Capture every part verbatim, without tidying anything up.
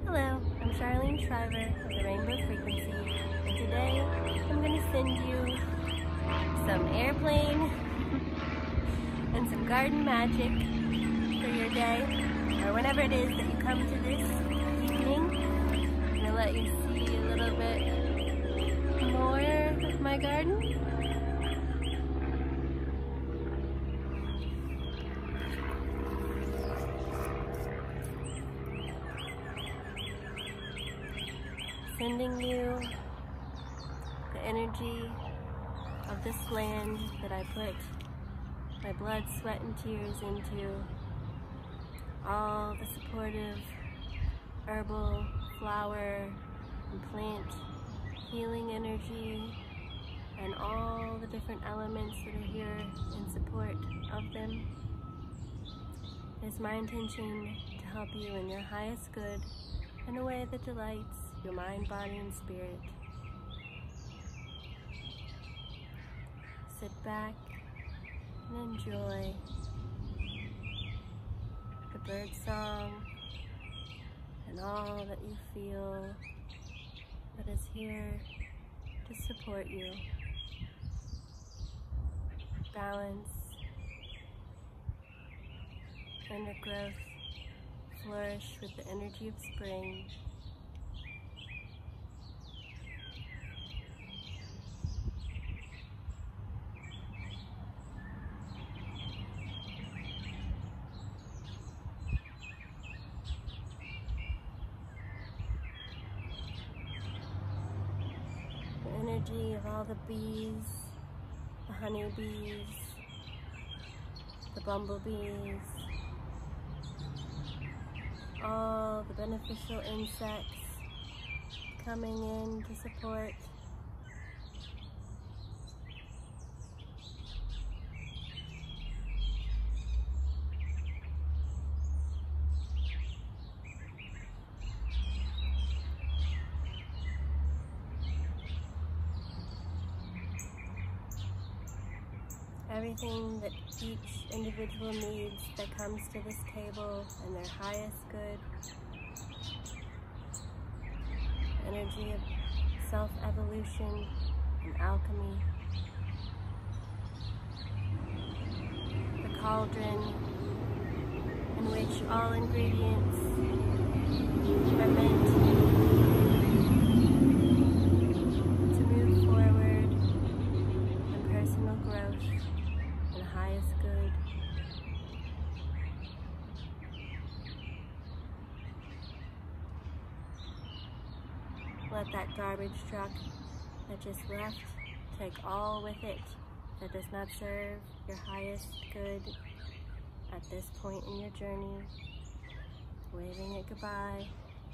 Hello, I'm Charlene Shriver of the Rainbow Frequency, and today I'm going to send you some airplane and some garden magic for your day, or whenever it is that you come to this evening. I'm going to let you see a little bit more of my garden. Sending you the energy of this land that I put my blood, sweat, and tears into. All the supportive herbal, flower, and plant healing energy, and all the different elements that are here in support of them. It is my intention to help you in your highest good in a way that delights your mind, body, and spirit. Sit back and enjoy the bird song and all that you feel that is here to support you. Balance, inner growth, flourish with the energy of spring. Energy of all the bees, the honeybees, the bumblebees, all the beneficial insects coming in to support. Everything that each individual needs that comes to this table and their highest good. Energy of self-evolution and alchemy. The cauldron in which all ingredients are meant to move forward in personal growth. Highest good. Let that garbage truck that just left take all with it that does not serve your highest good at this point in your journey. Waving it goodbye.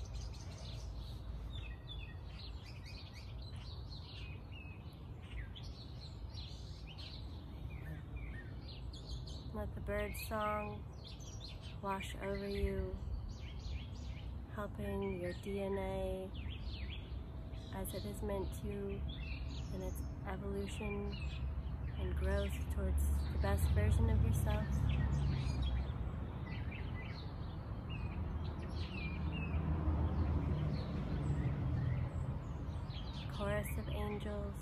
Let the bird song wash over you, helping your D N A as it is meant to in its evolution and growth towards the best version of yourself. Chorus of angels,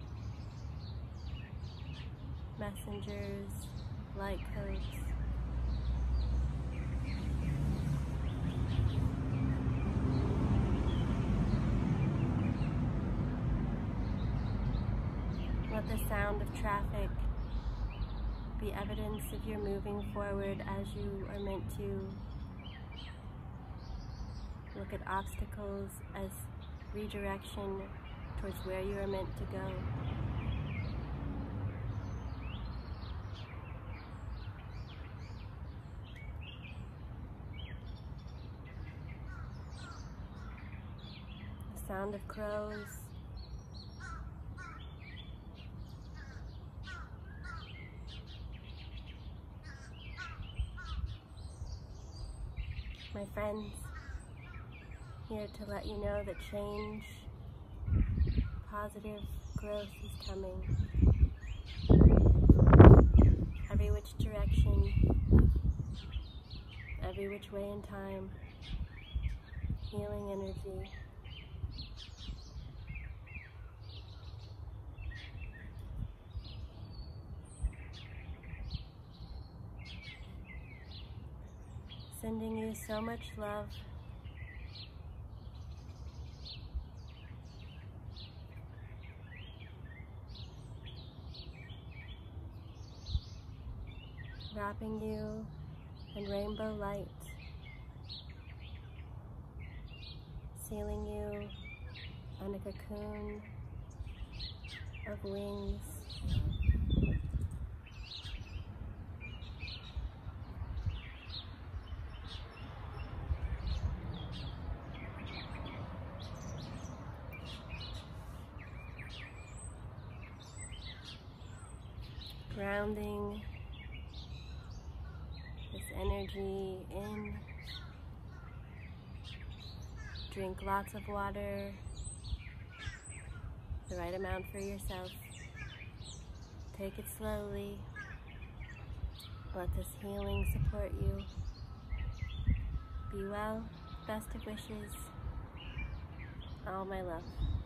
messengers, light codes. Let the sound of traffic be evidence of your moving forward as you are meant to. Look at obstacles as redirection towards where you are meant to go. Sound of crows, my friends, here to let you know that change, positive growth is coming. Every which direction, every which way in time, healing energy. Sending you so much love. Wrapping you in rainbow light. Sealing you on a cocoon of wings. Grounding this energy in. Drink lots of water, the right amount for yourself. Take it slowly. Let this healing support you. Be well. Best of wishes. All my love.